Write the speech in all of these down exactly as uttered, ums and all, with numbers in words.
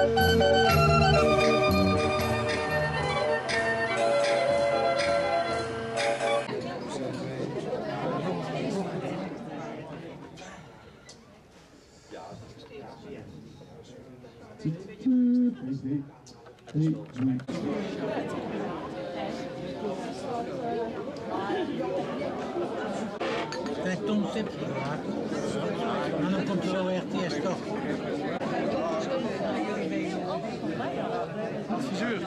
Kijk, Tom Stips gemaakt. En dan komt er zo R T S toch. Adviseur.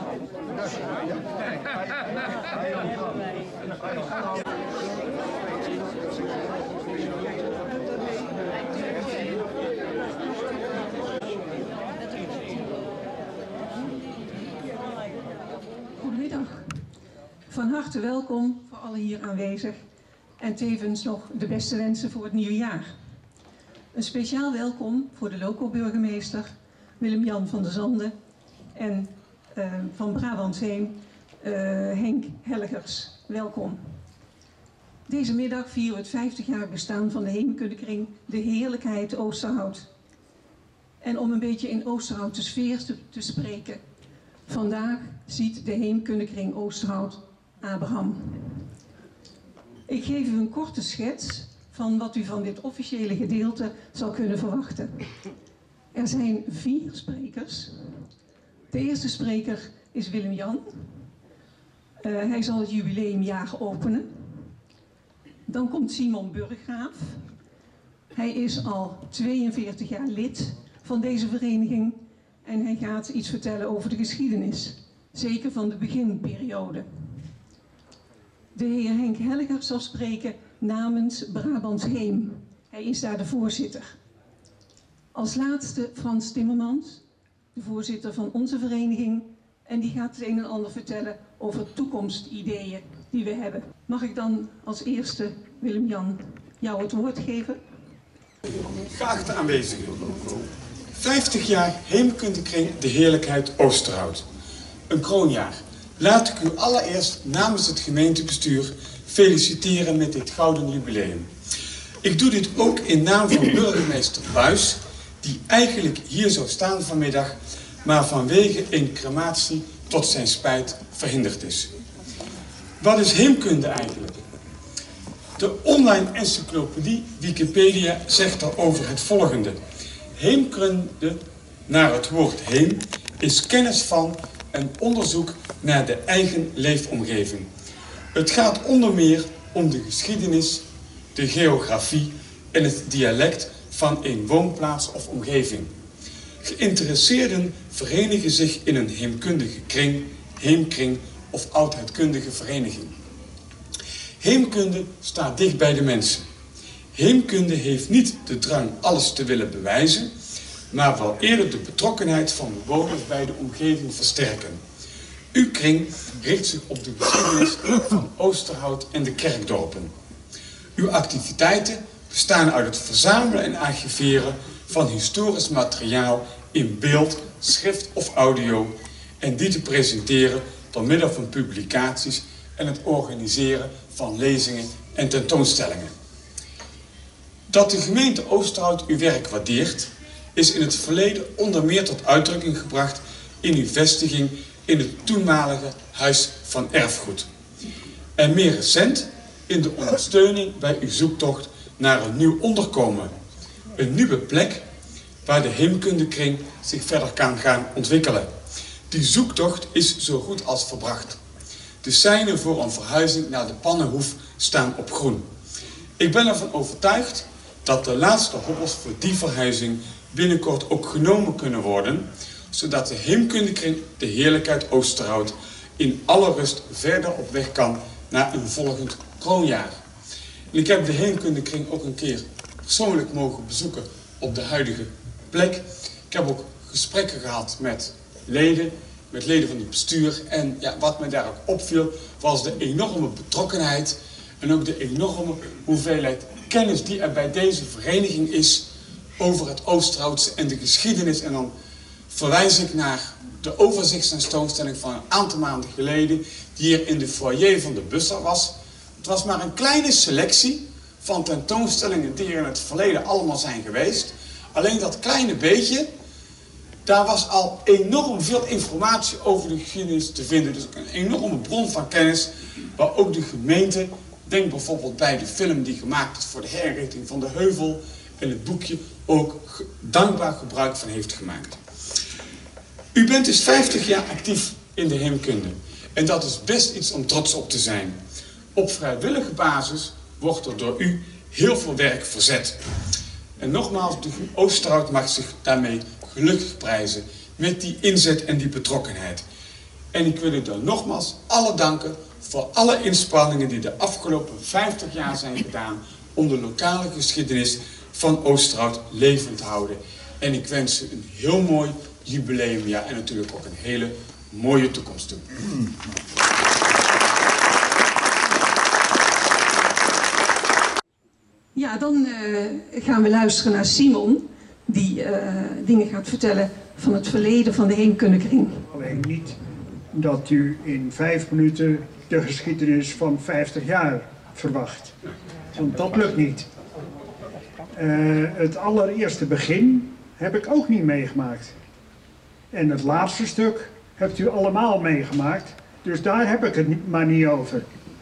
Goedemiddag. Van harte welkom voor alle hier aanwezig en tevens nog de beste wensen voor het nieuwe jaar. Een speciaal welkom voor de loco-burgemeester Willem-Jan van der Zanden en uh, van Brabantsheem uh, Henk Hellegers. Welkom. Deze middag vieren we het vijftig jaar bestaan van de Heemkundekring De Heerlijkheid Oosterhout. En om een beetje in Oosterhout de sfeer te, te spreken. Vandaag ziet de Heemkundekring Oosterhout Abraham. Ik geef u een korte schets van wat u van dit officiële gedeelte zal kunnen verwachten. Er zijn vier sprekers. De eerste spreker is Willem-Jan. Uh, hij zal het jubileumjaar openen. Dan komt Simon Burggraaf. Hij is al tweeënveertig jaar lid van deze vereniging en hij gaat iets vertellen over de geschiedenis, zeker van de beginperiode. De heer Henk Hellegers zal spreken namens Brabantsheem. Hij is daar de voorzitter. Als laatste Frans Timmermans, de voorzitter van onze vereniging, en die gaat het een en ander vertellen over toekomstideeën die we hebben. Mag ik dan als eerste, Willem-Jan, jou het woord geven? Geachte aanwezigen, vijftig jaar Heemkundekring De Heerlijkheid Oosterhout. Een kroonjaar. Laat ik u allereerst namens het gemeentebestuur feliciteren met dit gouden jubileum. Ik doe dit ook in naam van burgemeester Buys, die eigenlijk hier zou staan vanmiddag, maar vanwege een crematie tot zijn spijt verhinderd is. Wat is heemkunde eigenlijk? De online encyclopedie Wikipedia zegt daarover het volgende. Heemkunde, naar het woord heem, is kennis van en onderzoek naar de eigen leefomgeving. Het gaat onder meer om de geschiedenis, de geografie en het dialect van een woonplaats of omgeving. Geïnteresseerden verenigen zich in een heemkundige kring, heemkring of oudheidkundige vereniging. Heemkunde staat dicht bij de mensen. Heemkunde heeft niet de drang alles te willen bewijzen, maar wel eerder de betrokkenheid van bewoners bij de omgeving versterken. Uw kring richt zich op de geschiedenis van Oosterhout en de kerkdorpen. Uw activiteiten bestaan uit het verzamelen en archiveren van historisch materiaal in beeld, schrift of audio en die te presenteren door middel van publicaties en het organiseren van lezingen en tentoonstellingen. Dat de gemeente Oosterhout uw werk waardeert, is in het verleden onder meer tot uitdrukking gebracht in uw vestiging in het toenmalige Huis van Erfgoed. En meer recent in de ondersteuning bij uw zoektocht naar een nieuw onderkomen. Een nieuwe plek waar de Heemkundekring zich verder kan gaan ontwikkelen. Die zoektocht is zo goed als verbracht. De seinen voor een verhuizing naar de Pannenhoef staan op groen. Ik ben ervan overtuigd dat de laatste hobbels voor die verhuizing binnenkort ook genomen kunnen worden, zodat de Heemkundekring De Heerlijkheid Oosterhout in alle rust verder op weg kan naar een volgend kroonjaar. En ik heb de Heemkundekring ook een keer persoonlijk mogen bezoeken op de huidige plek. Ik heb ook gesprekken gehad met leden, met leden van het bestuur. En ja, wat me daar ook opviel, was de enorme betrokkenheid en ook de enorme hoeveelheid kennis die er bij deze vereniging is over het Oosterhoutse en de geschiedenis. En dan verwijs ik naar de overzichtstentoonstelling van een aantal maanden geleden, die hier in de foyer van de Bussard was. Het was maar een kleine selectie van tentoonstellingen die er in het verleden allemaal zijn geweest. Alleen dat kleine beetje Daar was al enorm veel informatie over de geschiedenis te vinden. Dus een enorme bron van kennis, waar ook de gemeente, denk bijvoorbeeld bij de film die gemaakt is voor de herinrichting van de heuvel en het boekje, ook dankbaar gebruik van heeft gemaakt. U bent dus vijftig jaar actief in de heemkunde. En dat is best iets om trots op te zijn. Op vrijwillige basis wordt er door u heel veel werk verzet. En nogmaals, de Oosterhout mag zich daarmee gelukkig prijzen met die inzet en die betrokkenheid. En ik wil u dan nogmaals alle danken voor alle inspanningen die de afgelopen vijftig jaar zijn gedaan om de lokale geschiedenis van Oosterhout levend te houden. En ik wens u een heel mooi jubileumjaar en natuurlijk ook een hele mooie toekomst toe. Ja, dan uh, gaan we luisteren naar Simon, die uh, dingen gaat vertellen van het verleden van de heemkundekring. Alleen niet dat u in vijf minuten de geschiedenis van vijftig jaar verwacht. Want dat lukt niet. Uh, het allereerste begin heb ik ook niet meegemaakt. En het laatste stuk hebt u allemaal meegemaakt. Dus daar heb ik het maar niet over.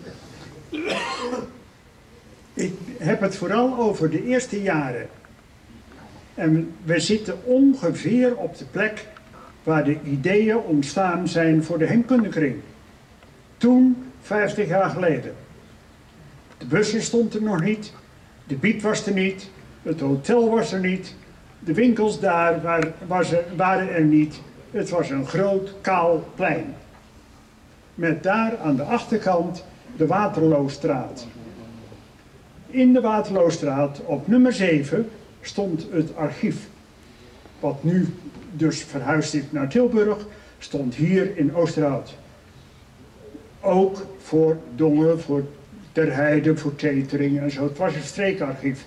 Ik heb het vooral over de eerste jaren. En we zitten ongeveer op de plek waar de ideeën ontstaan zijn voor de heemkundekring. Toen, vijftig jaar geleden. De bussen stond er nog niet, de biep was er niet, het hotel was er niet, de winkels daar waar, was er, waren er niet. Het was een groot, kaal plein. Met daar aan de achterkant de Waterloostraat. In de Waterloostraat op nummer zeven stond het archief. Wat nu dus verhuisd is naar Tilburg, stond hier in Oosterhout. Ook voor Dongen, voor Ter Heide, voor Tetering en zo. Het was een streekarchief.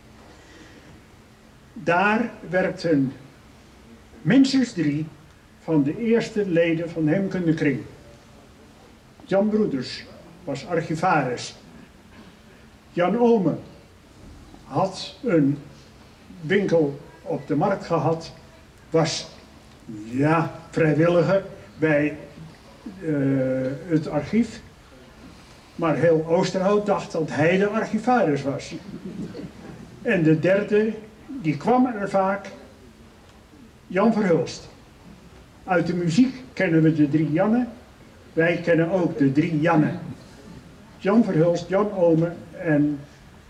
Daar werkten minstens drie van de eerste leden van de heemkundekring. Jan Broeders was archivaris. Jan Ome had een winkel op de markt gehad, was ja, vrijwilliger bij uh, het archief. Maar heel Oosterhout dacht dat hij de archivaris was. En de derde, die kwam er vaak, Jan Verhulst. Uit de muziek kennen we de drie Jannen. Wij kennen ook de drie Jannen. Jan Verhulst, Jan Ome en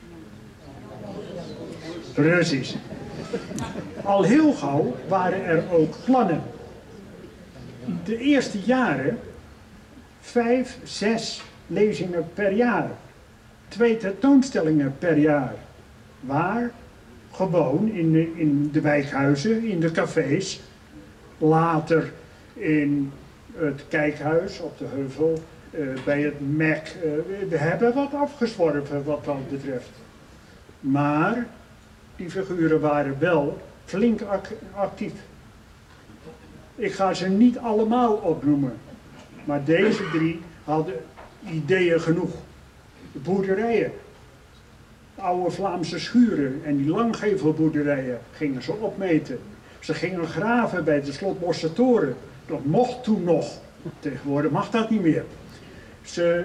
Precies. Al heel gauw waren er ook plannen. De eerste jaren, vijf, zes lezingen per jaar. Twee tentoonstellingen per jaar. Waar? Gewoon in de, in de wijkhuizen, in de cafés. Later in het kijkhuis op de heuvel, uh, bij het M A C. Uh, we hebben wat afgezworven wat dat betreft. Maar die figuren waren wel flink ac actief. Ik ga ze niet allemaal opnoemen, maar deze drie hadden ideeën genoeg. De boerderijen, de oude Vlaamse schuren en die langgevelboerderijen gingen ze opmeten. Ze gingen graven bij de Slotbosse Toren. Dat mocht toen nog. Tegenwoordig mag dat niet meer. Ze...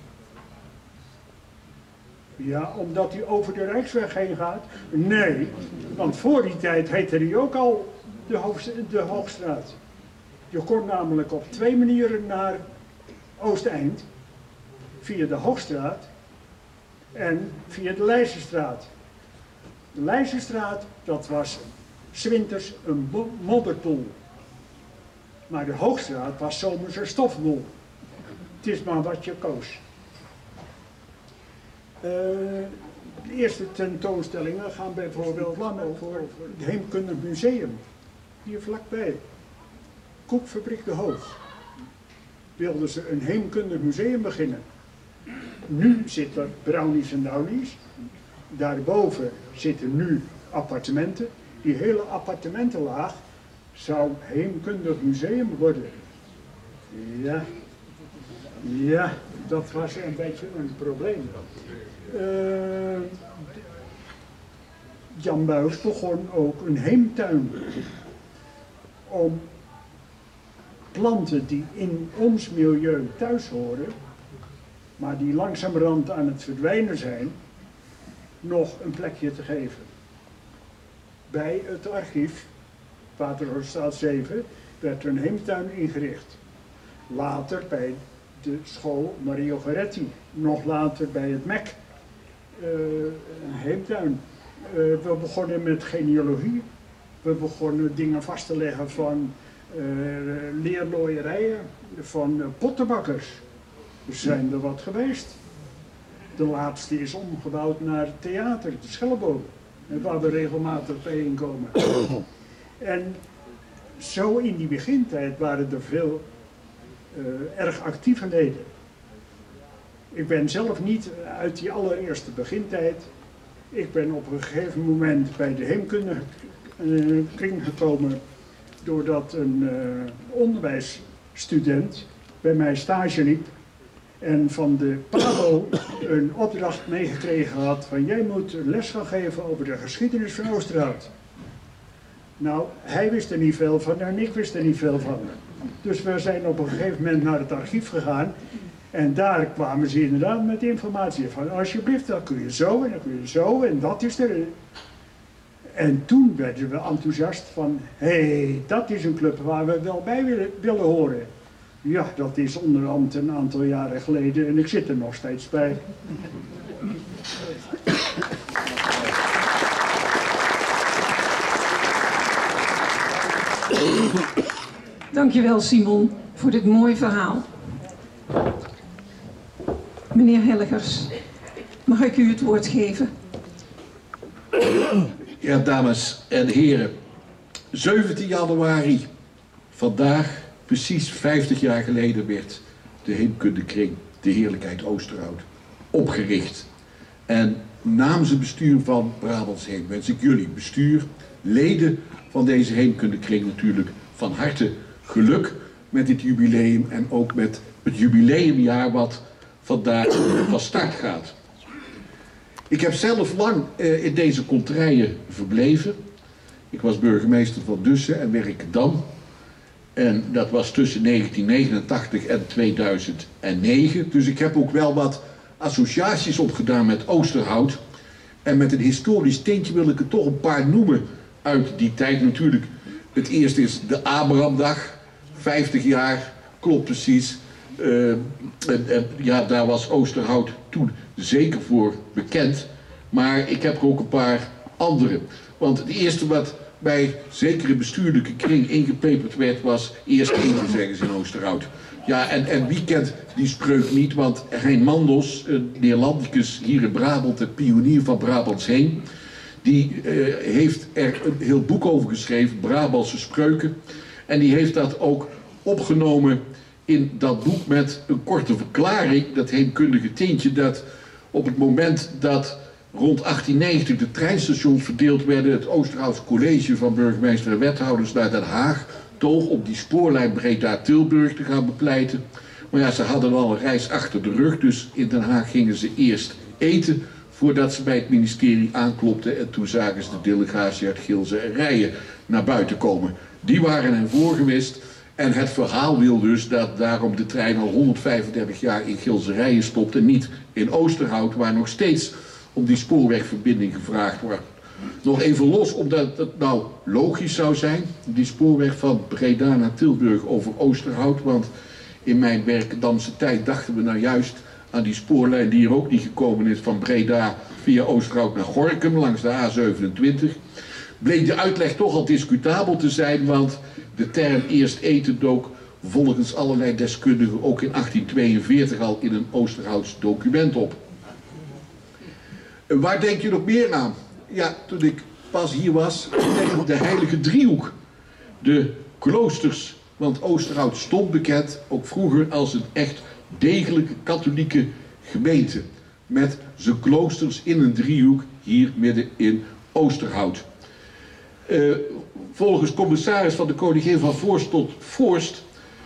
Ja, omdat hij over de Rijksweg heen gaat? Nee, want voor die tijd heette die ook al de, Hoogst de Hoogstraat. Je kon namelijk op twee manieren naar Oosteind. Via de Hoogstraat en via de Leijzenstraat. De Leijzenstraat, dat was 's winters een modderpoel. Maar de Hoogstraat was zomers een stofboel. Het is maar wat je koos. Uh, de eerste tentoonstellingen gaan bijvoorbeeld lang over het Heemkundig Museum. Hier vlakbij. Koekfabriek de Hoog. Wilden ze een heemkundig museum beginnen. Nu zit er Brownies en Downies. Daarboven zitten nu appartementen. Die hele appartementenlaag zou heemkundig museum worden. Ja, ja, dat was een beetje een probleem. Uh, Jan Buys begon ook een heemtuin. om planten die in ons milieu thuis horen, maar die langzamerhand aan het verdwijnen zijn, nog een plekje te geven. Bij het archief, Waterhoofdstraat zeven, werd een heemtuin ingericht. Later bij de school Mario Goretti, nog later bij het M E C, uh, een heemtuin. Uh, we begonnen met genealogie, we begonnen dingen vast te leggen van uh, leerlooierijen, van uh, pottenbakkers. Er zijn er wat geweest. De laatste is omgebouwd naar theater, de Schelleboom, waar we regelmatig bijeenkomen. En zo in die begintijd waren er veel uh, erg actieve leden. Ik ben zelf niet uit die allereerste begintijd. Ik ben op een gegeven moment bij de heemkunde uh, kring gekomen doordat een uh, onderwijsstudent bij mij stage liep en van de PABO een opdracht meegekregen had van jij moet les gaan geven over de geschiedenis van Oosterhout. Nou, hij wist er niet veel van en ik wist er niet veel van. Dus we zijn op een gegeven moment naar het archief gegaan en daar kwamen ze inderdaad met informatie van alsjeblieft, dat kun je zo en dat kun je zo en dat is er. En toen werden we enthousiast van, hé, hey, dat is een club waar we wel bij willen, willen horen. Ja, dat is onderhand een aantal jaren geleden en ik zit er nog steeds bij. Dankjewel Simon voor dit mooie verhaal. Meneer Hilligers, mag ik u het woord geven? Ja, dames en heren. zeventien januari, vandaag, precies vijftig jaar geleden, werd de Heemkundekring De Heerlijkheid Oosterhout opgericht. En namens het bestuur van Brabants Heem wens ik jullie bestuur, leden van deze Heemkundekring natuurlijk van harte geluk met dit jubileum en ook met het jubileumjaar wat vandaag van start gaat. Ik heb zelf lang uh, in deze contraien verbleven. Ik was burgemeester van Dussen en Werkendam. En dat was tussen negentien negenentachtig en tweeduizend negen. Dus ik heb ook wel wat associaties opgedaan met Oosterhout. En met een historisch tintje wil ik er toch een paar noemen uit die tijd. Natuurlijk, het eerste is de Abrahamdag. vijftig jaar, klopt precies. Uh, en, en, ja, daar was Oosterhout toen zeker voor bekend. Maar ik heb er ook een paar andere. Want het eerste wat bij zekere bestuurlijke kring ingepeperd werd was eerst eten, zeggen ze in Oosterhout. Ja, en, en wie kent die spreuk niet? Want Hein Mandels, een Neerlandicus hier in Brabant, de pionier van Brabants Heem, die uh, heeft er een heel boek over geschreven, Brabantse spreuken. En die heeft dat ook opgenomen in dat boek met een korte verklaring, dat heemkundige tintje, dat op het moment dat rond achttien negentig de treinstations verdeeld werden, het Oosterhoutse college van burgemeester en wethouders naar Den Haag toog om die spoorlijn Breda-Tilburg te gaan bepleiten. Maar ja, ze hadden al een reis achter de rug, dus in Den Haag gingen ze eerst eten voordat ze bij het ministerie aanklopten en toen zagen ze de delegatie uit Gilze en Rijen naar buiten komen. Die waren hen voorgewist. En het verhaal wil dus dat daarom de trein al honderdvijfendertig jaar in Gilze en Rijen stopt en niet in Oosterhout, waar nog steeds om die spoorwegverbinding gevraagd wordt. Nog even los, omdat het nou logisch zou zijn, die spoorweg van Breda naar Tilburg over Oosterhout, want in mijn Werkendamse tijd dachten we nou juist aan die spoorlijn die er ook niet gekomen is van Breda via Oosterhout naar Gorinchem langs de A zevenentwintig. Bleek de uitleg toch al discutabel te zijn, want de term eerst eten dook volgens allerlei deskundigen ook in achttien tweeënveertig al in een Oosterhouts document op. En waar denk je nog meer aan? Ja, toen ik pas hier was, de heilige driehoek. De kloosters, want Oosterhout stond bekend, ook vroeger, als een echt degelijke katholieke gemeente. Met zijn kloosters in een driehoek hier midden in Oosterhout. Uh, volgens commissaris van de koningin van Voorst tot Voorst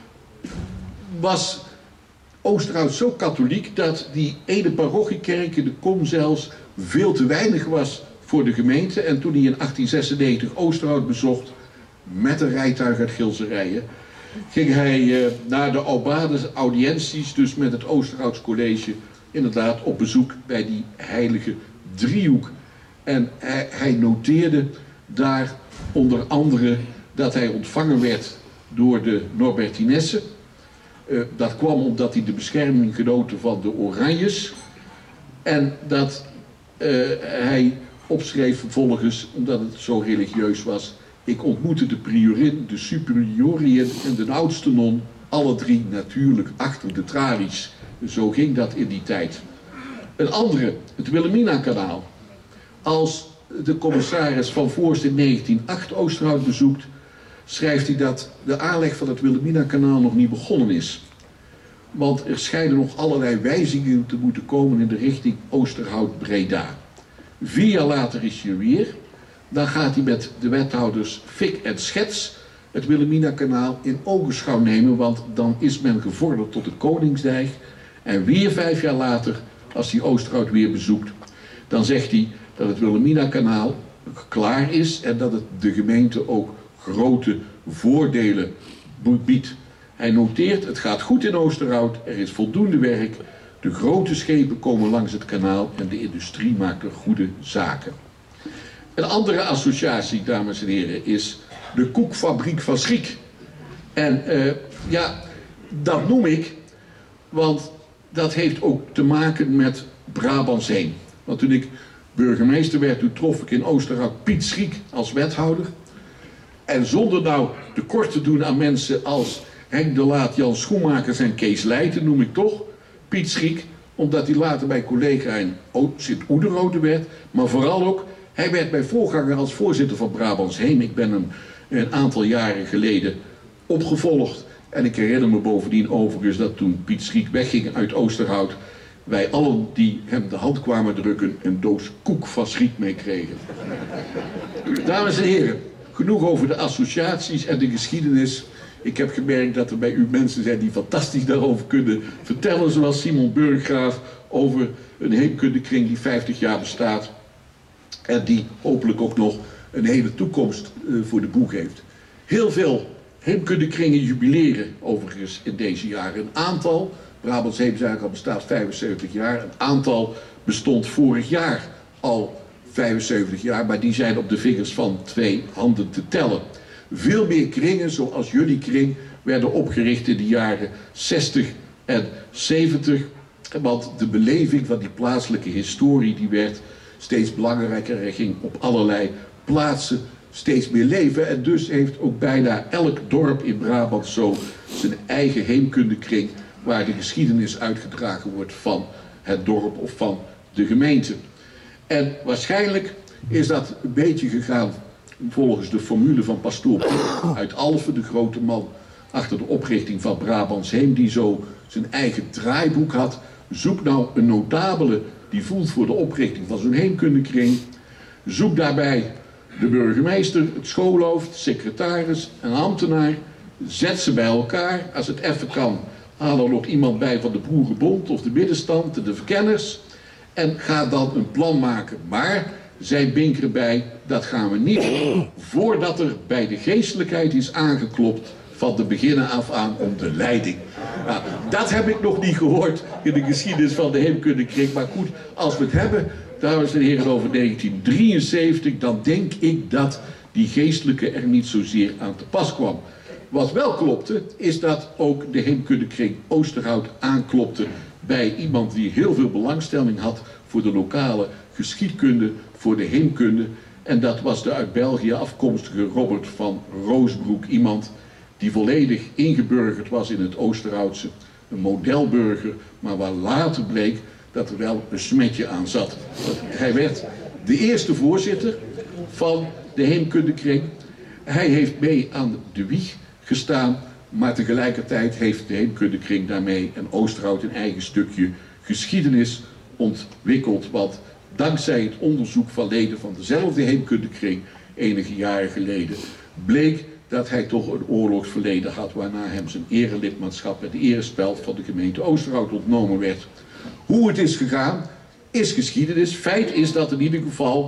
was Oosterhout zo katholiek dat die ene parochiekerk in de Kom zelfs veel te weinig was voor de gemeente. En toen hij in achttien zesennegentig Oosterhout bezocht, met een rijtuig uit Gilserijen, ging hij uh, naar de Aubades audiënties, dus met het Oosterhouds College, inderdaad op bezoek bij die heilige driehoek. En hij, hij noteerde daar onder andere dat hij ontvangen werd door de Norbertinessen. Uh, dat kwam omdat hij de bescherming genoten van de Oranjes. En dat uh, hij opschreef vervolgens, omdat het zo religieus was: ik ontmoette de priorin, de superiorien en de oudste non, alle drie natuurlijk achter de tralies. Zo ging dat in die tijd. Een andere, het Wilhelmina-kanaal. Als de commissaris Van Voorst in negentien nul acht Oosterhout bezoekt, schrijft hij dat de aanleg van het Wilhelmina-kanaal nog niet begonnen is. Want er schijnen nog allerlei wijzigingen te moeten komen in de richting Oosterhout-Breda. Vier jaar later is hij weer. Dan gaat hij met de wethouders Fik en Schets het Wilhelmina-kanaal in ogenschouw nemen, want dan is men gevorderd tot de Koningsdijk. En weer vijf jaar later, als hij Oosterhout weer bezoekt, dan zegt hij dat het Wilhelmina-kanaal klaar is en dat het de gemeente ook grote voordelen biedt. Hij noteert: het gaat goed in Oosterhout, er is voldoende werk, de grote schepen komen langs het kanaal en de industrie maakt er goede zaken. Een andere associatie, dames en heren, is de koekfabriek van Schriek. En uh, ja, dat noem ik, want dat heeft ook te maken met Brabantsheem. Want toen ik burgemeester werd, toen trof ik in Oosterhout Piet Schriek als wethouder. En zonder nou tekort te doen aan mensen als Henk de Laat, Jan Schoenmakers en Kees Leijten, noem ik toch Piet Schriek, omdat hij later bij collega in Sint-Oederode werd, maar vooral ook, hij werd mijn voorganger als voorzitter van Brabantsheem. Ik ben hem een aantal jaren geleden opgevolgd en ik herinner me bovendien overigens dat toen Piet Schriek wegging uit Oosterhout, wij allen die hem de hand kwamen drukken een doos koek van Schriek meekregen. Dames en heren, genoeg over de associaties en de geschiedenis. Ik heb gemerkt dat er bij u mensen zijn die fantastisch daarover kunnen vertellen, zoals Simon Burggraaf over een heemkundekring die vijftig jaar bestaat en die hopelijk ook nog een hele toekomst uh, voor de boeg heeft. Heel veel heemkundekringen jubileren overigens in deze jaren. Een aantal, Brabantsheem eigenlijk al bestaat vijfenzeventig jaar, een aantal bestond vorig jaar al vijfenzeventig jaar, maar die zijn op de vingers van twee handen te tellen. Veel meer kringen, zoals jullie kring, werden opgericht in de jaren zestig en zeventig. Want de beleving van die plaatselijke historie die werd steeds belangrijker. Er ging op allerlei plaatsen steeds meer leven. En dus heeft ook bijna elk dorp in Brabant zo zijn eigen heemkundekring, waar de geschiedenis uitgedragen wordt van het dorp of van de gemeente. En waarschijnlijk is dat een beetje gegaan volgens de formule van pastoor Piet uit Alphen, de grote man achter de oprichting van Brabantsheem, die zo zijn eigen draaiboek had. Zoek nou een notabele die voelt voor de oprichting van zo'n heemkundekring. Zoek daarbij de burgemeester, het schoolhoofd, secretaris, een ambtenaar. Zet ze bij elkaar. Als het even kan, haal er nog iemand bij van de Boerenbond of de middenstand, de verkenners. En ga dan een plan maken. Maar zij binkeren bij, dat gaan we niet voordat er bij de geestelijkheid is aangeklopt van de beginnen af aan om de leiding. Nou, dat heb ik nog niet gehoord in de geschiedenis van de heemkundekring. Maar goed, als we het hebben, dames en heren, over negentien drieënzeventig, dan denk ik dat die geestelijke er niet zozeer aan te pas kwam. Wat wel klopte, is dat ook de heemkundekring Oosterhout aanklopte bij iemand die heel veel belangstelling had voor de lokale geschiedkunde, voor de heemkunde. En dat was de uit België afkomstige Robert van Roosbroek. Iemand die volledig ingeburgerd was in het Oosterhoutse. Een modelburger, maar waar later bleek dat er wel een smetje aan zat. Hij werd de eerste voorzitter van de heemkundekring. Hij heeft mee aan de wieg gestaan, maar tegelijkertijd heeft de heemkundekring daarmee en Oosterhout een eigen stukje geschiedenis ontwikkeld. Want dankzij het onderzoek van leden van dezelfde heemkundekring enige jaren geleden bleek dat hij toch een oorlogsverleden had, waarna hem zijn erelidmaatschap met de erespeld van de gemeente Oosterhout ontnomen werd. Hoe het is gegaan, is geschiedenis. Feit is dat in ieder geval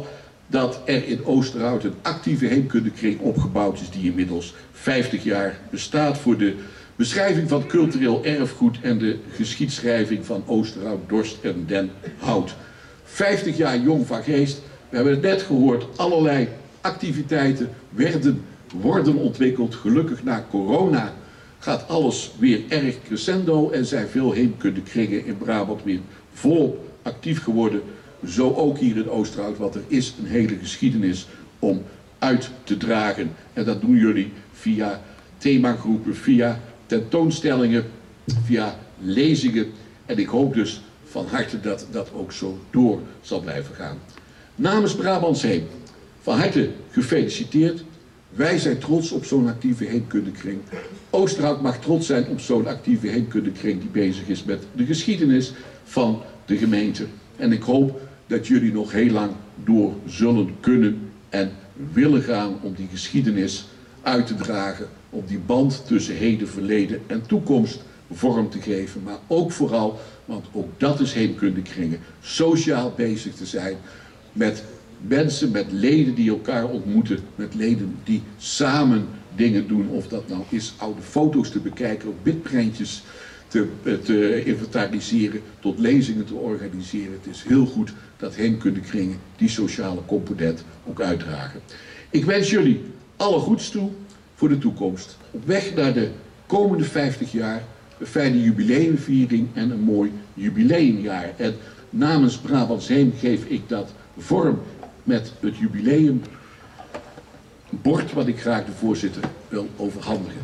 dat er in Oosterhout een actieve heemkundekring opgebouwd is die inmiddels vijftig jaar bestaat voor de beschrijving van cultureel erfgoed en de geschiedschrijving van Oosterhout, Dorst en Den Hout. vijftig jaar jong van geest. We hebben het net gehoord, allerlei activiteiten werden, worden ontwikkeld. Gelukkig na corona gaat alles weer erg crescendo en zijn veel heemkundekringen in Brabant weer volop actief geworden. Zo ook hier in Oosterhout, want er is een hele geschiedenis om uit te dragen. En dat doen jullie via themagroepen, via tentoonstellingen, via lezingen. En ik hoop dus van harte dat dat ook zo door zal blijven gaan. Namens Brabants Heem, van harte gefeliciteerd. Wij zijn trots op zo'n actieve heemkundekring. Oosterhout mag trots zijn op zo'n actieve heemkundekring die bezig is met de geschiedenis van de gemeente. En ik hoop dat jullie nog heel lang door zullen kunnen en willen gaan om die geschiedenis uit te dragen, om die band tussen heden, verleden en toekomst vorm te geven. Maar ook vooral, want ook dat is heemkundekringen, sociaal bezig te zijn met mensen, met leden die elkaar ontmoeten, met leden die samen dingen doen. Of dat nou is oude foto's te bekijken, of bitprentjes te, te inventariseren, tot lezingen te organiseren. Het is heel goed dat heemkundekringen die sociale component ook uitdragen. Ik wens jullie alle goeds toe voor de toekomst. Op weg naar de komende vijftig jaar, een fijne jubileumviering en een mooi jubileumjaar. En namens Brabants Heem geef ik dat vorm met het jubileumbord wat ik graag de voorzitter wil overhandigen.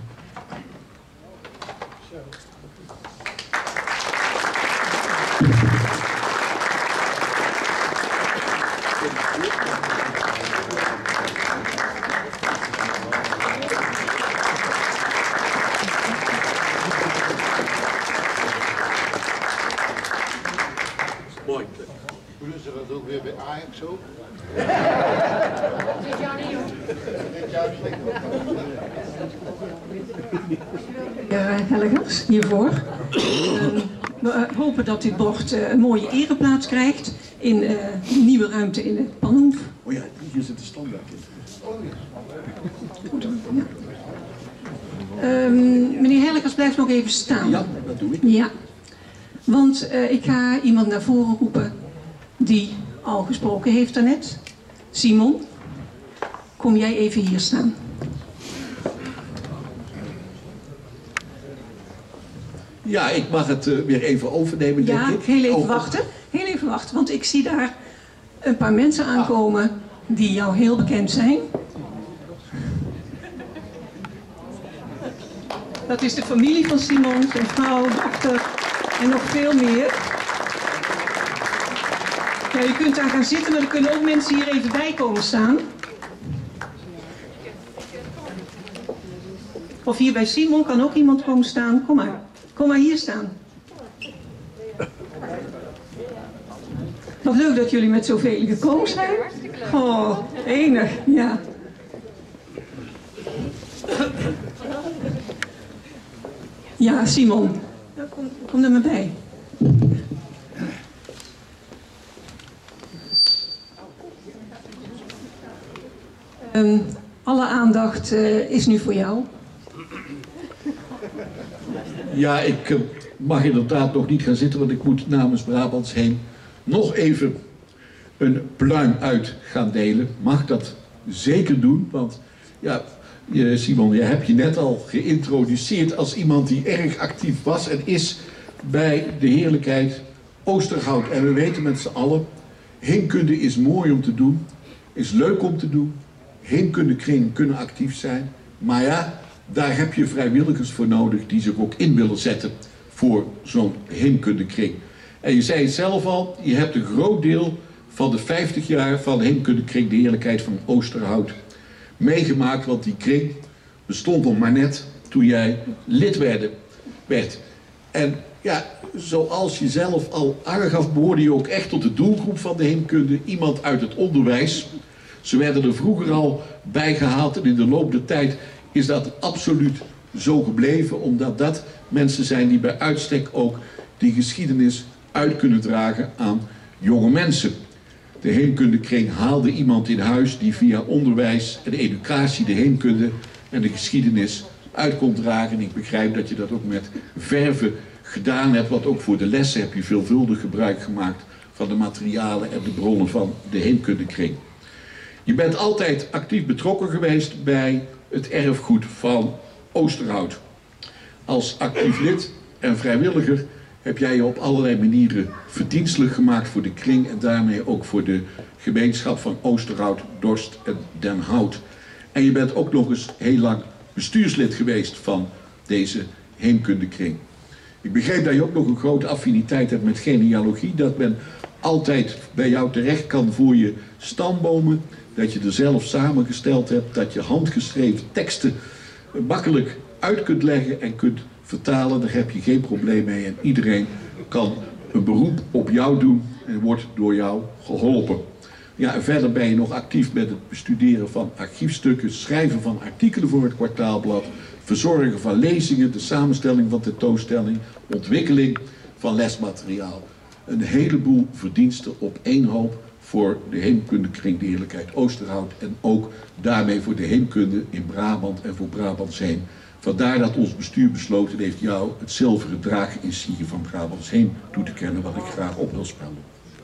Mooi. Doen ze dat ook weer bij Ajax ook? Dit jaar niet, hoor. Dit jaar niet. Ja, Helgers, hiervoor. Um, we hopen dat dit bord uh, een mooie ereplaats krijgt in uh, een nieuwe ruimte in het Pannenhof. Oh ja, hier zit de standaard in. Goed, ja. Um, meneer Helgers blijft nog even staan. Ja, dat doe ik. Ja, want uh, ik ga iemand naar voren roepen die al gesproken heeft daarnet. Simon, kom jij even hier staan. Ja, ik mag het uh, weer even overnemen, denk Ja, ik. heel even Oh, wachten. Heel even wachten, want ik zie daar een paar mensen aankomen die jou heel bekend zijn. Dat is de familie van Simon, zijn vrouw, dochter en nog veel meer. Ja, je kunt daar gaan zitten, maar er kunnen ook mensen hier even bij komen staan. Of hier bij Simon kan ook iemand komen staan. Kom maar, kom maar hier staan. Wat leuk dat jullie met zoveel gekomen zijn. Oh, enig, ja. Ja, Simon, kom, kom er maar bij. Um, alle aandacht uh, is nu voor jou. Ja, ik uh, mag inderdaad nog niet gaan zitten, want ik moet namens Brabants Heem nog even een pluim uit gaan delen. Mag dat zeker doen, want ja, je, Simon, je hebt je net al geïntroduceerd als iemand die erg actief was en is bij de heerlijkheid Oosterhout. En we weten met z'n allen, heemkunde is mooi om te doen, is leuk om te doen. Heemkundekringen kunnen actief zijn, maar ja, daar heb je vrijwilligers voor nodig die zich ook in willen zetten voor zo'n heemkundekring. En je zei het zelf al, je hebt een groot deel van de vijftig jaar van de heemkundekring, de heerlijkheid van Oosterhout, meegemaakt, want die kring bestond nog maar net toen jij lid werd. werd. En ja, zoals je zelf al aangaf, behoorde je ook echt tot de doelgroep van de heemkunde, iemand uit het onderwijs. Ze werden er vroeger al bij gehaald en in de loop der tijd is dat absoluut zo gebleven, omdat dat mensen zijn die bij uitstek ook die geschiedenis uit kunnen dragen aan jonge mensen. De De heemkundekring haalde iemand in huis die via onderwijs en educatie de heemkunde en de geschiedenis uit kon dragen. En ik begrijp dat je dat ook met verven gedaan hebt, want ook voor de lessen heb je veelvuldig gebruik gemaakt van de materialen en de bronnen van de heemkundekring. Je bent altijd actief betrokken geweest bij het erfgoed van Oosterhout. Als actief lid en vrijwilliger heb jij je op allerlei manieren verdienstelijk gemaakt voor de kring en daarmee ook voor de gemeenschap van Oosterhout, Dorst en Den Hout. En je bent ook nog eens heel lang bestuurslid geweest van deze heemkundekring. Ik begreep dat je ook nog een grote affiniteit hebt met genealogie, dat men altijd bij jou terecht kan voor je stambomen, dat je er zelf samengesteld hebt, dat je handgeschreven teksten makkelijk uit kunt leggen en kunt vertalen. Daar heb je geen probleem mee en iedereen kan een beroep op jou doen en wordt door jou geholpen. Ja, en verder ben je nog actief met het bestuderen van archiefstukken, schrijven van artikelen voor het kwartaalblad, verzorgen van lezingen, de samenstelling van tentoonstelling, ontwikkeling van lesmateriaal. Een heleboel verdiensten op één hoop voor de heemkundekring de Heerlijkheid Oosterhout en ook daarmee voor de heemkunde in Brabant en voor Brabants Heem. Vandaar dat ons bestuur besloten heeft jou het zilveren drageninsigne van Brabants Heem toe te kennen, wat ik graag op wil spellen.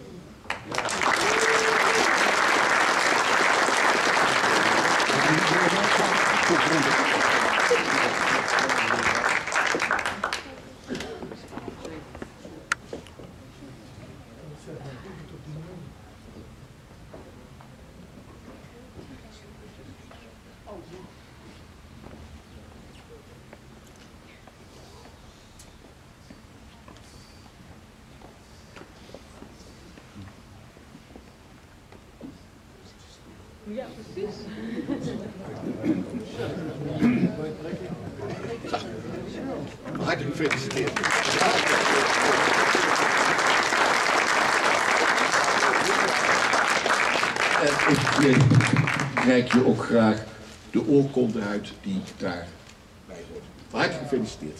Ja, precies. Hartelijk gefeliciteerd. En ik reik je ook graag de oorkonde uit die daarbij hoort. Hartelijk gefeliciteerd.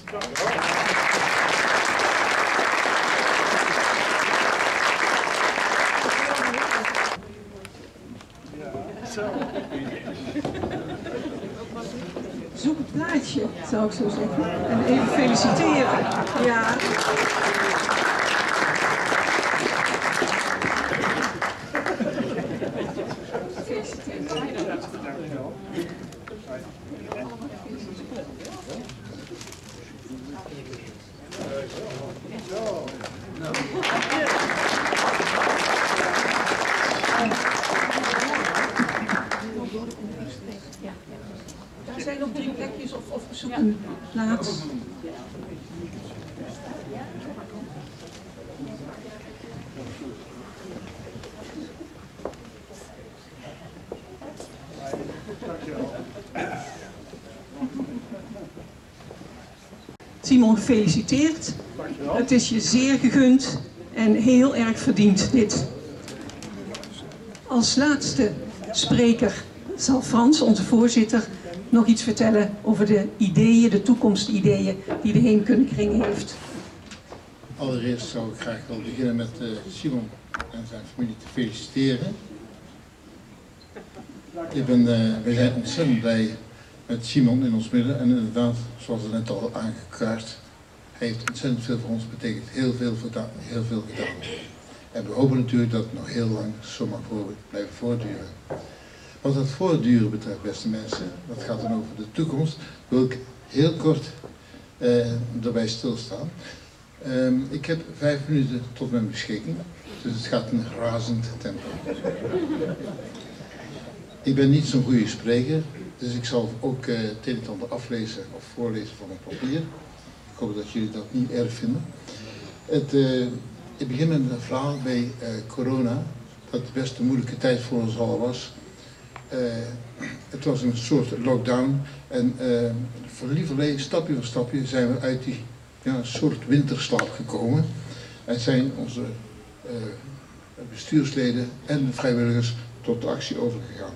Zoek het plaatje, zou ik zo zeggen. En even feliciteren. Ja. Er zijn nog drie plekjes of, of zoek een plaats. Simon, gefeliciteerd. Het is je zeer gegund en heel erg verdiend dit. Als laatste spreker zal Frans, onze voorzitter, nog iets vertellen over de ideeën, de toekomstideeën die de heemkundekring heeft. Allereerst zou ik graag willen beginnen met uh, Simon en zijn familie te feliciteren. Ik ben, uh, wij zijn ontzettend blij met Simon in ons midden en inderdaad, zoals het net al aangekaart, hij heeft ontzettend veel voor ons betekend, heel veel, gedaan, heel veel gedaan. En we hopen natuurlijk dat het nog heel lang zo mag blijven voortduren. Wat het voortduren betreft, beste mensen, dat gaat dan over de toekomst, wil ik heel kort uh, erbij stilstaan. Um, ik heb vijf minuten tot mijn beschikking, dus het gaat in een razend tempo. Ik ben niet zo'n goede spreker, dus ik zal ook uh, het een en ander aflezen of voorlezen van mijn papier. Ik hoop dat jullie dat niet erg vinden. Het, uh, ik begin met een verhaal bij uh, corona, dat best een moeilijke tijd voor ons al was. Uh, het was een soort lockdown en uh, voor lieverlee, stapje voor stapje, zijn we uit die ja, soort winterslaap gekomen. En zijn onze uh, bestuursleden en de vrijwilligers tot de actie overgegaan.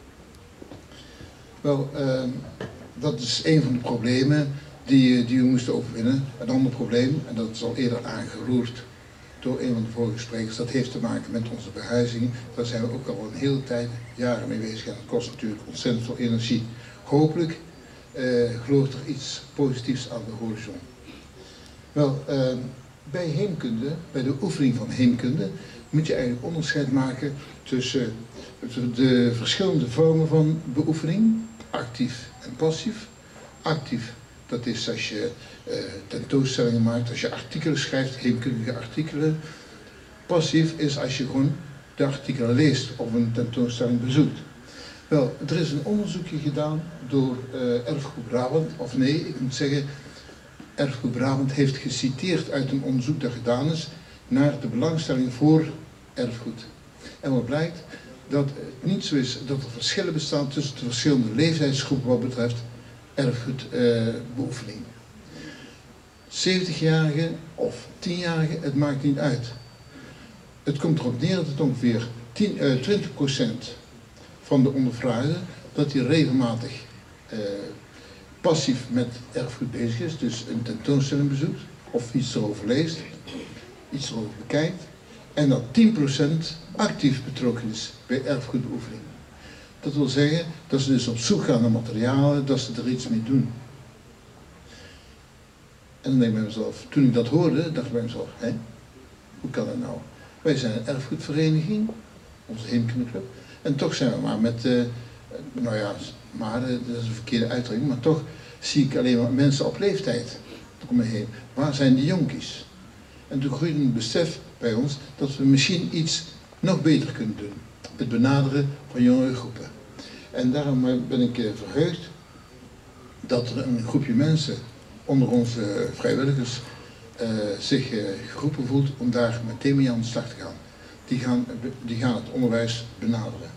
Wel, uh, dat is een van de problemen die, die we moesten overwinnen. Een ander probleem, en dat is al eerder aangeroerd door een van de vorige sprekers. Dat heeft te maken met onze behuizing. Daar zijn we ook al een hele tijd, jaren mee bezig. En dat kost natuurlijk ontzettend veel energie. Hopelijk uh, gloort er iets positiefs aan de horizon. Wel, uh, bij heemkunde, bij de oefening van heemkunde, moet je eigenlijk onderscheid maken tussen de verschillende vormen van beoefening, actief en passief. Actief, dat is als je uh, tentoonstellingen maakt, als je artikelen schrijft, heemkundige artikelen. Passief is als je gewoon de artikelen leest of een tentoonstelling bezoekt. Wel, er is een onderzoekje gedaan door uh, Erfgoed Brabant, of nee, ik moet zeggen, Erfgoed Brabant heeft geciteerd uit een onderzoek dat gedaan is naar de belangstelling voor erfgoed. En wat blijkt? Dat het niet zo is dat er verschillen bestaan tussen de verschillende leeftijdsgroepen wat betreft erfgoedbeoefening. Uh, zeventigjarigen of tienjarigen, het maakt niet uit. Het komt erop neer dat het ongeveer tien, uh, twintig procent van de ondervraagden dat die regelmatig uh, passief met erfgoed bezig is, dus een tentoonstelling bezoekt of iets erover leest, iets erover bekijkt, en dat tien procent actief betrokken is bij erfgoedbeoefening. Dat wil zeggen dat ze dus op zoek gaan naar materialen, dat ze er iets mee doen. En dan denk ik bij mezelf, toen ik dat hoorde, dacht ik bij mezelf, hé, hoe kan dat nou? Wij zijn een erfgoedvereniging, onze heemkundeclub, en toch zijn we maar met, uh, nou ja, maar dat is een verkeerde uitdrukking, maar toch zie ik alleen maar mensen op leeftijd om me heen. Waar zijn die jonkies? En toen groeide een besef bij ons dat we misschien iets nog beter kunnen doen. Het benaderen van jongere groepen. En daarom ben ik verheugd dat er een groepje mensen onder onze vrijwilligers uh, zich uh, geroepen voelt om daar meteen mee aan de slag te gaan. Die gaan, die gaan het onderwijs benaderen.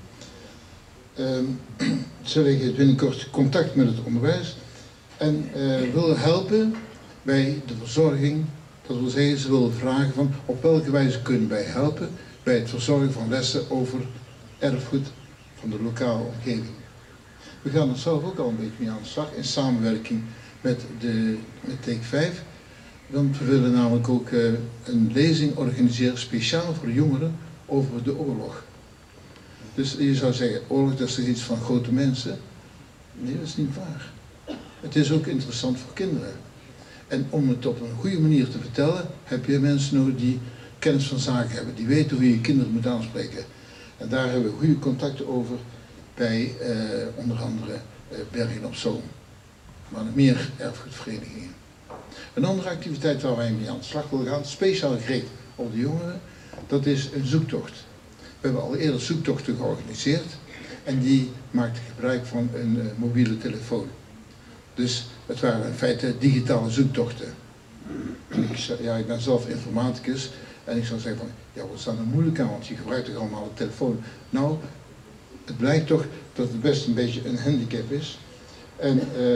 Um, ze leggen binnenkort contact met het onderwijs en uh, willen helpen bij de verzorging. Dat wil zeggen, ze willen vragen van op welke wijze kunnen wij helpen bij het verzorgen van lessen over erfgoed van de lokale omgeving. We gaan er zelf ook al een beetje mee aan de slag in samenwerking met, de, met Take vijf. Want we willen namelijk ook uh, een lezing organiseren speciaal voor jongeren over de oorlog. Dus je zou zeggen, oorlog dat is iets van grote mensen. Nee, dat is niet waar. Het is ook interessant voor kinderen. En om het op een goede manier te vertellen, heb je mensen nodig die kennis van zaken hebben. Die weten hoe je je kinderen moet aanspreken. En daar hebben we goede contacten over bij uh, onder andere uh, Bergen op Zoom. Maar nog meer erfgoedverenigingen. Een andere activiteit waar wij mee aan de slag willen gaan, speciaal gericht op de jongeren, dat is een zoektocht. We hebben al eerder zoektochten georganiseerd en die maakten gebruik van een uh, mobiele telefoon. Dus het waren in feite digitale zoektochten. En ik, ja, ik ben zelf informaticus en ik zou zeggen van, ja, wat is daar nou moeilijk aan, want je gebruikt toch allemaal een telefoon. Nou, het blijkt toch dat het best een beetje een handicap is. En uh,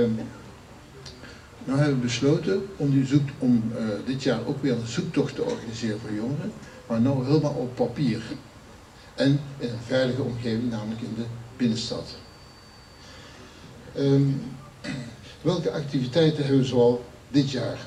nou hebben we besloten om, die zoekt, om uh, dit jaar ook weer een zoektocht te organiseren voor jongeren, maar nou helemaal op papier. En in een veilige omgeving, namelijk in de binnenstad. Um, welke activiteiten hebben we zoal dit jaar?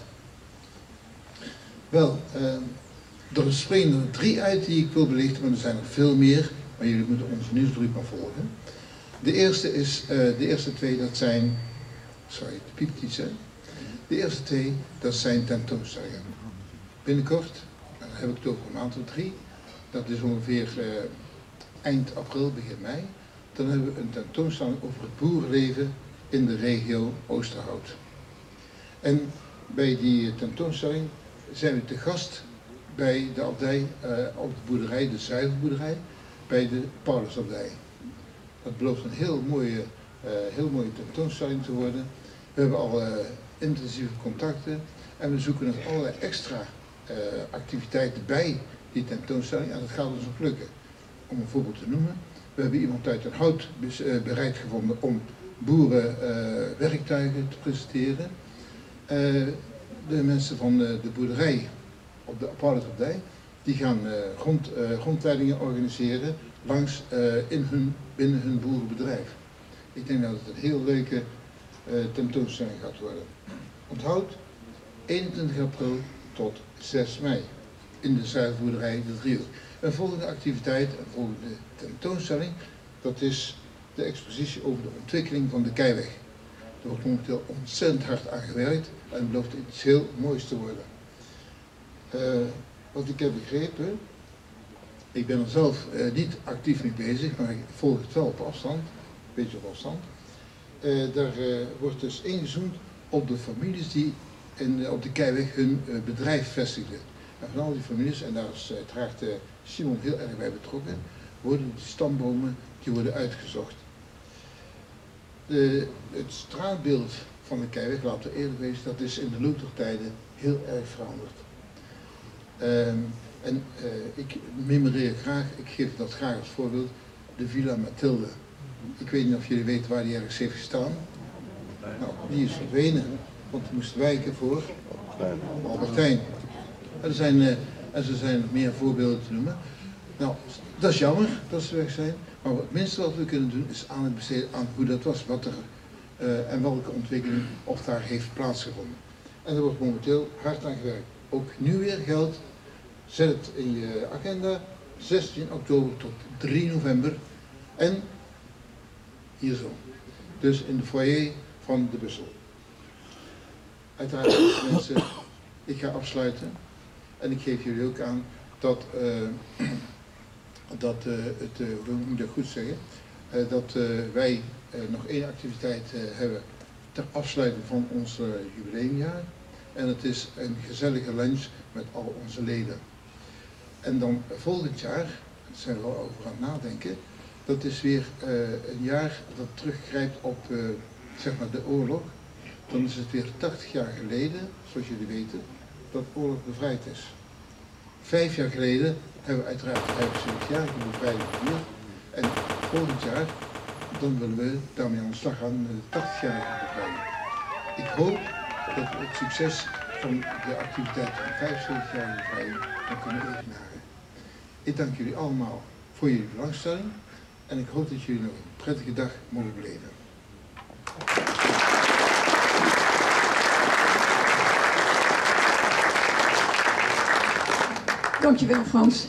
Wel, uh, er springen er drie uit die ik wil belichten, maar er zijn er veel meer, maar jullie moeten onze nieuwsbrief maar volgen. De eerste is, uh, de eerste twee dat zijn, sorry, het piept iets hè. De eerste twee, dat zijn tentoonstellingen. Binnenkort, dan heb ik het over een maand of drie, dat is ongeveer uh, eind april, begin mei, dan hebben we een tentoonstelling over het boerenleven in de regio Oosterhout. En bij die tentoonstelling zijn we te gast bij de abdij, uh, op de boerderij, de zuivelboerderij, bij de Paulusabdij. Dat belooft een heel mooie, uh, heel mooie tentoonstelling te worden. We hebben al uh, intensieve contacten en we zoeken nog allerlei extra uh, activiteiten bij die tentoonstelling en dat gaat ons ook lukken. Om een voorbeeld te noemen, we hebben iemand uit Den Hout bereid gevonden om boeren uh, werktuigen te presenteren. Uh, de mensen van de, de boerderij op de Paulusabdij, die gaan uh, grond, uh, grondleidingen organiseren langs, uh, in hun, binnen hun boerenbedrijf. Ik denk dat het een heel leuke uh, tentoonstelling gaat worden. Onthoud, eenentwintig april tot zes mei. in de zuivelboerderij De Driehoek. Een volgende activiteit, een volgende tentoonstelling, dat is de expositie over de ontwikkeling van de Keiweg. Er wordt momenteel ontzettend hard aan gewerkt en het belooft iets heel moois te worden. Uh, wat ik heb begrepen, ik ben er zelf uh, niet actief mee bezig, maar ik volg het wel op afstand, een beetje op afstand. Uh, daar uh, wordt dus ingezoomd op de families die in, uh, op de Keiweg hun uh, bedrijf vestigden. En van al die families, en daar is uiteraard uh, Simon heel erg bij betrokken, worden die stambomen die worden uitgezocht. De, het straatbeeld van de Keiweg, laten we eerlijk wezen, dat is in de loop der tijden heel erg veranderd. Um, en uh, ik memoreer graag, ik geef dat graag als voorbeeld, de Villa Mathilde. Ik weet niet of jullie weten waar die ergens heeft gestaan. Nou, die is verdwenen, want die moest wijken voor Albertijn. En er zijn, uh, en er zijn nog meer voorbeelden te noemen. Nou, dat is jammer dat ze weg zijn, maar het minste wat we kunnen doen is aandacht besteden aan hoe dat was, wat er uh, en welke ontwikkeling of daar heeft plaatsgevonden. En er wordt momenteel hard aan gewerkt. Ook nu weer geldt, zet het in je agenda, zestien oktober tot drie november en hier zo. Dus in de foyer van de Bussel. Uiteraard mensen, ik ga afsluiten en ik geef jullie ook aan dat, uh, dat uh, het, uh, hoe moet ik dat goed zeggen, uh, dat uh, wij uh, nog één activiteit uh, hebben ter afsluiting van ons uh, jubileumjaar. En het is een gezellige lunch met al onze leden. En dan volgend jaar, daar zijn we al over aan het nadenken, dat is weer uh, een jaar dat teruggrijpt op uh, zeg maar de oorlog. Dan is het weer tachtig jaar geleden, zoals jullie weten, dat oorlog bevrijd is. Vijf jaar geleden hebben we uiteraard de vijfenzeventigjarige bevrijding gevierd. En volgend jaar, dan willen we daarmee aan de slag gaan met de tachtigjarige bevrijding. Ik hoop dat we het succes van de activiteit van de vijfenzeventigjarige bevrijding dan kunnen evenaren. Ik dank jullie allemaal voor jullie belangstelling en ik hoop dat jullie nog een prettige dag mogen beleven. Dankjewel, Frans.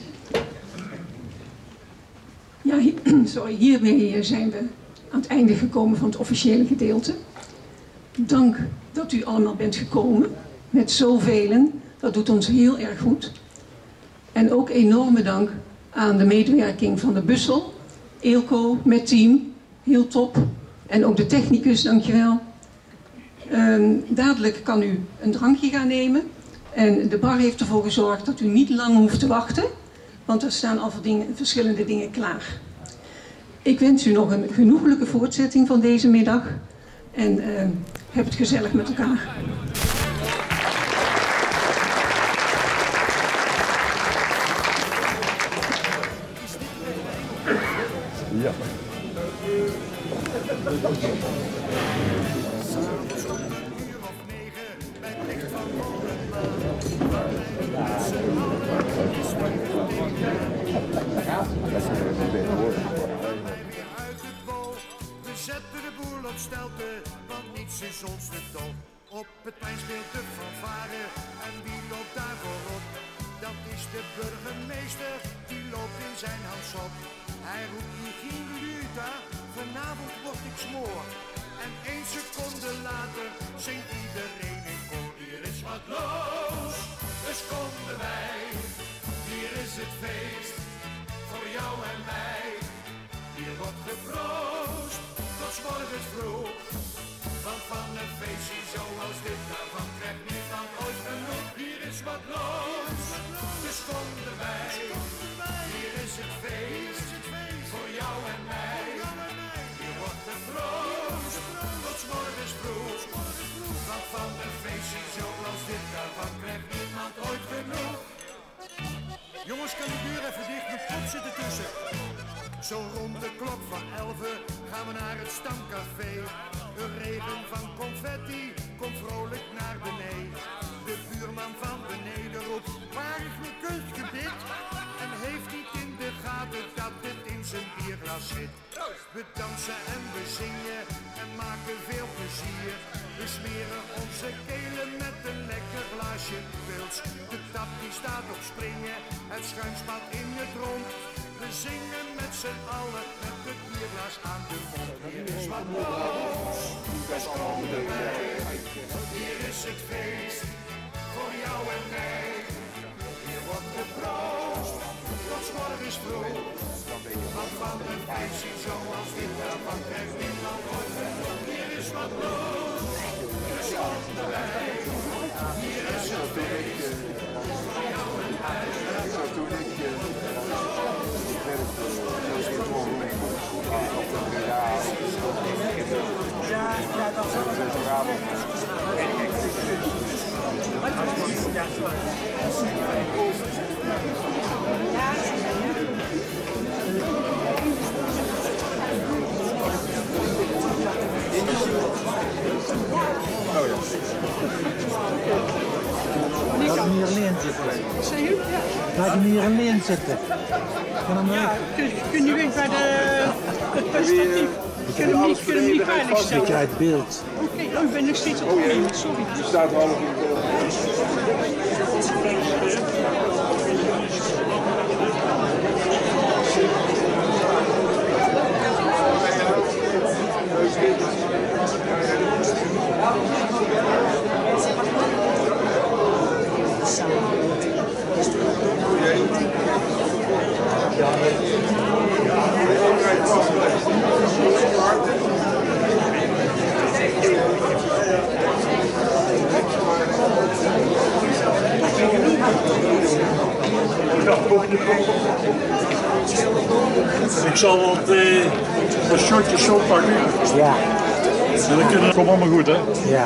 Ja, hier, sorry, hiermee zijn we aan het einde gekomen van het officiële gedeelte. Dank dat u allemaal bent gekomen, met zoveel. Dat doet ons heel erg goed. En ook enorme dank aan de medewerking van de Bussel, Eelco met team, heel top. En ook de technicus, dankjewel. Um, dadelijk kan u een drankje gaan nemen. En de bar heeft ervoor gezorgd dat u niet lang hoeft te wachten, want er staan al dingen, verschillende dingen klaar. Ik wens u nog een genoeglijke voortzetting van deze middag en uh, heb het gezellig met elkaar. Ja. We zetten de boel op stelte, want niets is ons te dol. Op het plein speelt de fanfare en wie loopt daar voorop? Dat is de burgemeester, die loopt in zijn handschop. Hij roept nu geen minuta, vanavond word ik smoor. En één seconde later zingt iedereen in koor. Hier is wat los, dus kom erbij. Hier is het feest, voor jou en mij. Hier wordt geproost, tot 's morgens vroeg. Want van een feestje zoals dit, daarvan krijgt niemand ooit genoeg. Hier is wat los, dus kom erbij. Hier is het feest, voor jou en mij. Hier wordt geproost, tot 's morgens vroeg. Want van een feestje zoals dit, daarvan krijgt niemand ooit genoeg. Jongens, kan de deur even dicht, mijn kop zit ertussen. Zo rond de klok van elven gaan we naar het stamcafé. Een regen van confetti komt vrolijk naar beneden. De buurman van beneden roept, waar is mijn kunstgebit? En heeft niet in de gaten dat het in zijn bierglas zit. We dansen en we zingen en maken veel plezier. We smeren onze kelen met een lekker glaasje pils. De tap die staat op springen, het schuim spat in het rond. We zingen met z'n allen met het bierglas aan de mond. Hier is wat los, dus kom erbij. Hier is het feest, voor jou en mij. Hier wordt geproost, tot 's morgens vroeg. Want van een feestje zoals dit daarvan krijgt niemand ooit. Hier is wat los, dus kom erbij. Hier is het feest, voor jou en mij. Toen ik werkte, zoals ik het hoorde, ja, ja, dat is ook een verhaal. Oh ja. Laat hem hier alleen zitten. Zeg je? Ja. Laat hem hier alleen zitten. Kan hem ja, kun, kun je weg bij de, het statief. Kun je hem niet, kun je hem niet veilig stellen. Beetje uit beeld. Oké, okay. Oh, ik ben nog steeds op opnemen, sorry. Je staat half in beeld. Ik zal wat eh, een shotje zo pakken. Ja. En dan kunnen we komt allemaal goed, hè? Ja.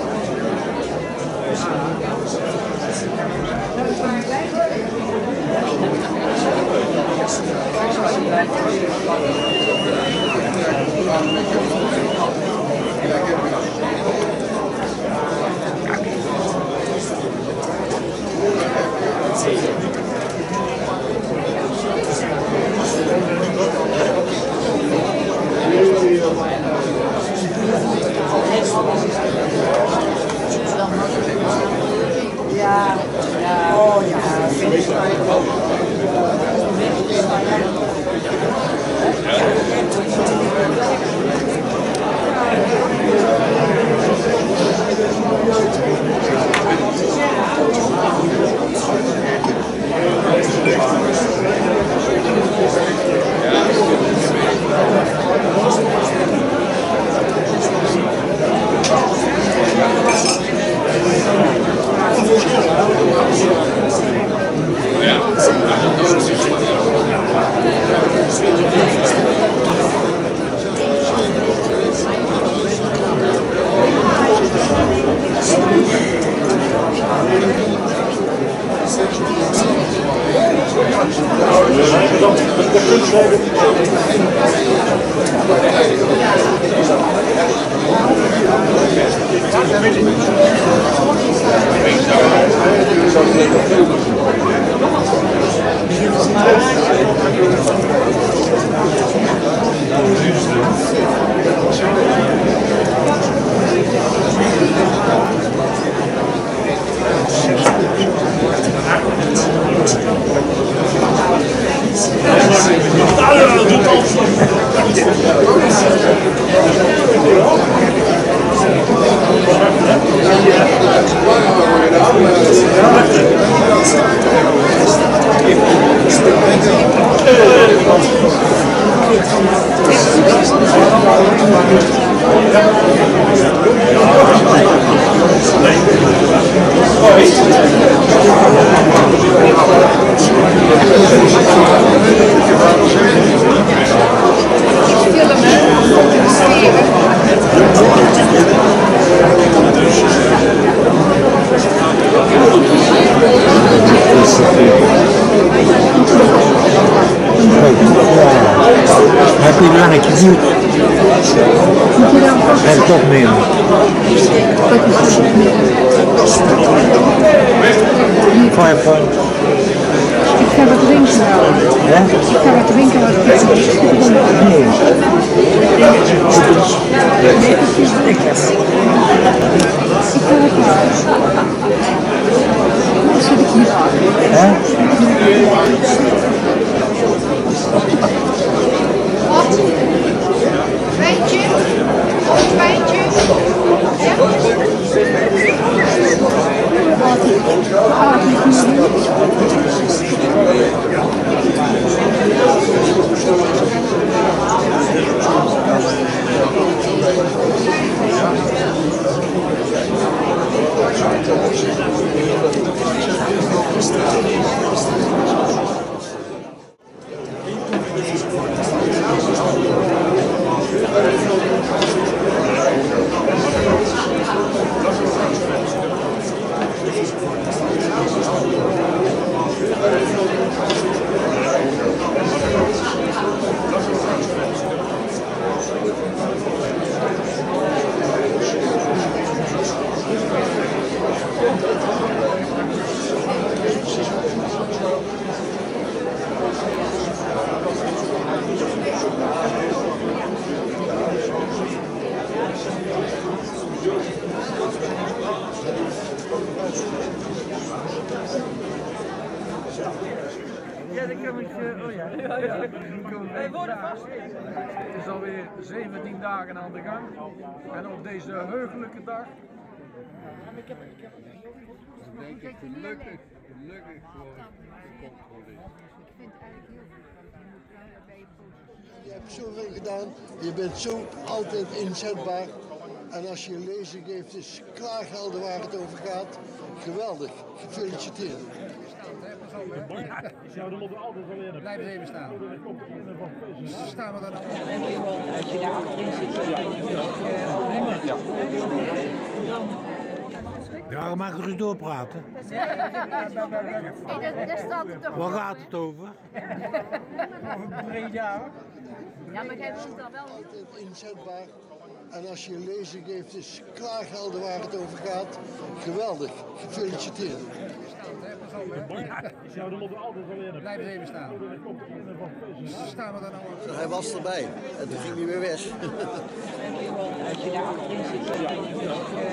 Ja, ja, oh ja, vind ik Heb je lang niet goed? En toch meer. Firepoint. Ik ga wat drinken nou. Ja? Ik ga wat drinken wat ik Nee. Nee, dat is lekker. Ik ga wat nou. Dat zit ik niet aan. Ja, dan kan ik, uh, oh ja. Ja, ja. Wij worden vast. Het is alweer zeventien dagen aan de gang. En op deze heugelijke dag. Ik heb het denk ik gelukkig, gelukkig voor gecontroleerd. Ik vind het eigenlijk heel goed. Je hebt zoveel gedaan, je bent zo altijd inzetbaar. En als je een lezing geeft, is klaargelden waar het over gaat. Geweldig, gefeliciteerd. Ja, dan moeten we altijd wel in. Blijf even staan. Staan we dan nog? Als je daar achterin zit. Ja. Ja, mag ik eens doorpraten? Waar gaat het over? Over drie jaar. Ja, maar jij bent dan wel altijd inzetbaar. En als je een lezing geeft, is klaargelden waar het over gaat. Geweldig, gefeliciteerd. Ja, dan moeten we altijd wel in. Blijf even staan. Staan we dan nog? Hij was erbij en toen ging hij weer weg. Als je daar achterin zit.